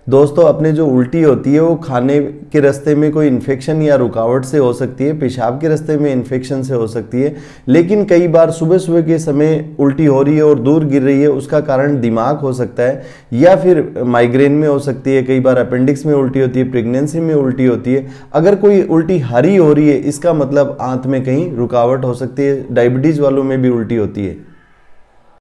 दोस्तों अपने जो उल्टी होती है वो खाने के रास्ते में कोई इन्फेक्शन या रुकावट से हो सकती है, पेशाब के रास्ते में इन्फेक्शन से हो सकती है, लेकिन कई बार सुबह सुबह के समय उल्टी हो रही है और दूर गिर रही है, उसका कारण दिमाग हो सकता है या फिर माइग्रेन में हो सकती है, कई बार अपेंडिक्स में उल्टी होती है, प्रेगनेंसी में उल्टी होती है। अगर कोई उल्टी हरी हो रही है इसका मतलब आंत में कहीं रुकावट हो सकती है। डायबिटीज़ वालों में भी उल्टी होती है।